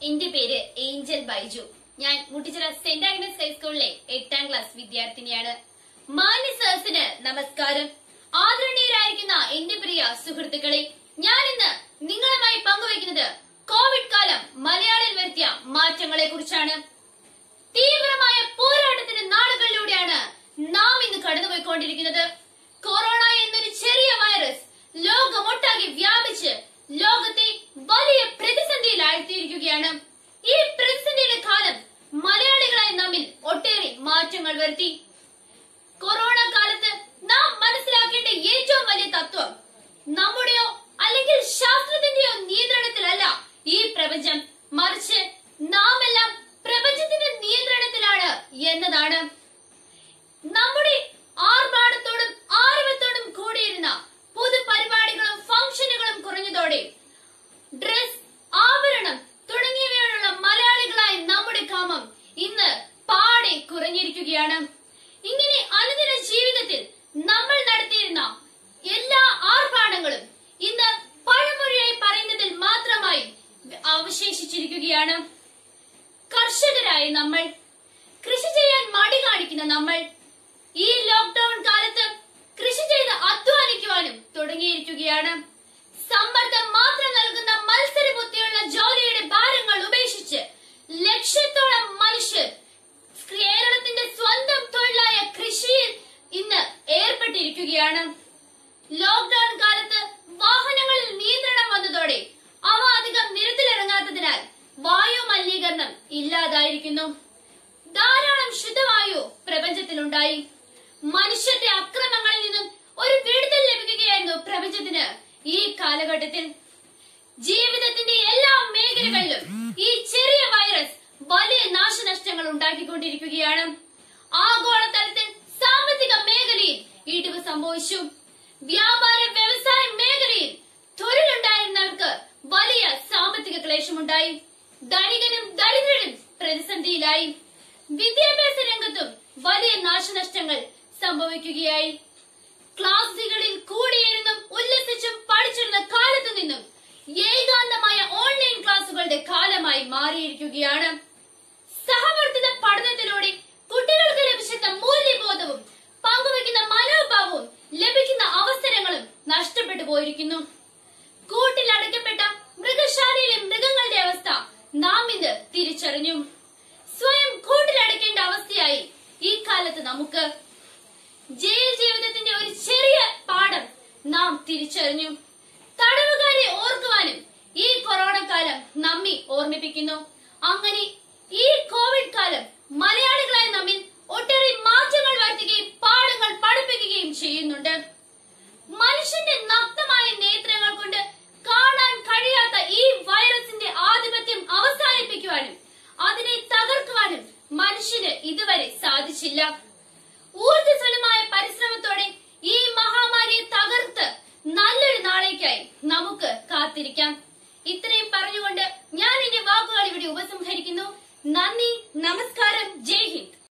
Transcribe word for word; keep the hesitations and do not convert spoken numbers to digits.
എന്റെ പേര് ഏഞ്ചൽ ബൈജു. ഞാൻ മുട്ടിച്ചിറ സെന്റ് ആഗ്നസ് ഹൈസ്കൂളിലെ എട്ടാം ക്ലാസ് വിദ്യാർത്ഥിനിയാണ്. മാന്യ സദസ്സിന് നമസ്കാരം. ആദരണീയരായിരിക്കുന്ന എന്റെ പ്രിയ സുഹൃത്തുക്കളെ, ഞാൻ ഇന്ന് നിങ്ങളുമായി പങ്കുവയ്ക്കുന്നത് കോവിഡ് കാലം മലയാളിൽ വരുത്തിയ മാറ്റങ്ങളെ കുറിച്ചാണ്. തീവ്രമായ പോരാട്ടത്തിന്റെ നാളുകളിലൂടെയാണ് നാം ഇന്ന് കടന്നുപോയിക്കൊണ്ടിരിക്കുന്നത്. കൊറോണ എന്നൊരു ചെറിയ വൈറസ് ലോകമൊട്ടാകെ വ്യാപിച്ച് ലോകത്തെ വലിയ പ്രതിസന്ധിയിലാഴ്ത്തിയിരിക്കുകയാണ്. ഈ പ്രതിസന്ധിയുടെ കാലം മലയാളികളായ നമ്മിൽ ഒട്ടേറെ മാറ്റങ്ങൾ വരുത്തി. കൊറോണ കാലത്ത് നാം മനസ്സിലാക്കേണ്ട ഏറ്റവും വലിയ തത്വം നമ്മുടെയോ അല്ലെങ്കിൽ ശാസ്ത്രത്തിന്റെയോ നിയന്ത്രണത്തിലല്ല ഈ പ്രപഞ്ചം, മറിച്ച് നാം എല്ലാം പ്രപഞ്ചത്തിന്റെ നിയന്ത്രണത്തിലാണ് എന്നതാണ്. നമ്മുടെ ആർഭാടത്തോടും ആരവത്തോടും കൂടിയിരുന്ന പൊതുപരിപാടികളും ഫംഗ്ഷനുകളും കുറഞ്ഞതോടെ ഡ്രസ്, ആഭരണം തുടങ്ങിയവയോടുള്ള മലയാളികളായി നമ്മുടെ കാമം ഇന്ന് പാടെ കുറഞ്ഞിരിക്കുകയാണ്. ഇങ്ങനെ അനുദിന ജീവിതത്തിൽ നമ്മൾ നടത്തിയിരുന്ന എല്ലാ ആർഭാടങ്ങളും ഇന്ന് പഴമൊഴിയായി പറയുന്നതിൽ മാത്രമായി അവശേഷിച്ചിരിക്കുകയാണ്. കർഷകരായ നമ്മൾ, കൃഷി ചെയ്യാൻ മടി കാണിക്കുന്ന നമ്മൾ ഈ ലോക്ക്ഡൌൺ കാലത്ത് കൃഷി ചെയ്ത് അധ്വാനിക്കുവാനും തുടങ്ങിയിരിക്കുകയാണ്. സമ്മർദ്ദം മാത്രം നൽകുന്ന മത്സര ബുദ്ധിയുള്ള ജോലിയുടെ ഭാരങ്ങൾ ഉപേക്ഷിച്ച് ലക്ഷത്തോളം മനുഷ്യർ കേരളത്തിന്റെ സ്വന്തം തൊഴിലായ കൃഷിയിൽ ഇന്ന് ഏർപ്പെട്ടിരിക്കുകയാണ്. ലോക്ക്ഡൌൺ കാലത്ത് വാഹനങ്ങളിൽ നിയന്ത്രണം വന്നതോടെ അവ അധികം നിരത്തിലിറങ്ങാത്തതിനാൽ വായു മലിനീകരണം ഇല്ലാതായിരിക്കുന്നു. ധാരാളം ശുദ്ധവായു പ്രപഞ്ചത്തിലുണ്ടായി. മനുഷ്യന്റെ അക്രമങ്ങളിൽ നിന്നും ഒരു വിടുതൽ ലഭിക്കുകയായിരുന്നു പ്രപഞ്ചത്തിന് ഈ കാലഘട്ടത്തിൽ. ജീവിതത്തിന്റെ എല്ലാ മേഖലകളിലും ഈ ചെറിയ വൈറസ് വലിയ നാശനഷ്ടങ്ങൾ ഉണ്ടാക്കിക്കൊണ്ടിരിക്കുകയാണ്. ആഗോളതലത്തിൽ സാമ്പത്തിക മേഖലയിൽ ഇടിവ് സംഭവിച്ചു. വ്യാപാര വ്യവസായ മേഖലയിൽ തൊഴിലുണ്ടായിരുന്നവർക്ക് വലിയ സാമ്പത്തിക ക്ലേശമുണ്ടായി. ധനികനും ദരിദ്രനും പ്രതിസന്ധിയിലായി. വിദ്യാഭ്യാസ രംഗത്തും വലിയ നാശനഷ്ടങ്ങൾ സംഭവിക്കുകയായി. ക്ലാസുകളിൽ കൂടിയിരുന്നും ഉല്ലസിച്ചും പഠിച്ചിരുന്ന കാലത്തു നിന്നും ഏകാന്തമായ ഓൺലൈൻ ക്ലാസുകളുടെ കാലമായി മാറിയിരിക്കുകയാണ്. സഹവർത്തിത പഠനത്തിലൂടെ കുട്ടികൾക്ക് ലഭിച്ചിരുന്ന മൂല്യബോധവും പങ്കുവയ്ക്കുന്ന മനോഭാവവും ലഭിക്കുന്ന അവസരങ്ങളും നഷ്ടപ്പെട്ടു പോയിരിക്കുന്നു. കൂട്ടിലടയ്ക്കപ്പെട്ട മൃഗശാലയിലെ മൃഗങ്ങളുടെ അവസ്ഥ നാം ഇന്ന് തിരിച്ചറിഞ്ഞു. സ്വയം കൂട്ടിലടയ്ക്കേണ്ട അവസ്ഥയായി ഈ കാലത്ത് നമുക്ക്. ജയിൽ ജീവിതത്തിന്റെ ഒരു ചെറിയ പാഠം നാം തിരിച്ചറിഞ്ഞു. തടവുകാരെ ഓർക്കുവാനും ഈ കൊറോണ കാലം നമ്മെ ഓർമ്മിപ്പിക്കുന്നു. അങ്ങനെ ഈ കോവിഡ് കാലം മലയാളികളായ നമ്മിൽ ഒട്ടേറെ മാറ്റങ്ങൾ വരുത്തുകയും പാഠങ്ങൾ പഠിപ്പിക്കുകയും ചെയ്യുന്നുണ്ട്. മനുഷ്യന്റെ നഗ്നമായ നേത്രങ്ങൾ കൊണ്ട് കാണാൻ കഴിയാത്ത ഈ വൈറസിന്റെ ആധിപത്യം അവസാനിപ്പിക്കുവാനും അതിനെ തകർക്കുവാനും മനുഷ്യന് ഇതുവരെ സാധിച്ചില്ല. ഊർജ്ജസ്വലമായ പരിശ്രമത്തോടെ ഈ മഹാമാരിയെ തകർത്ത് നല്ലൊരു നാളേക്കായി നമുക്ക് കാത്തിരിക്കാം. ഇത്രയും പറഞ്ഞുകൊണ്ട് ഞാൻ എന്റെ വാക്കുകൾ ഇവിടെ ഉപസംഹരിക്കുന്നു. നന്ദി, നമസ്കാരം, ജയ് ഹിന്ദ്.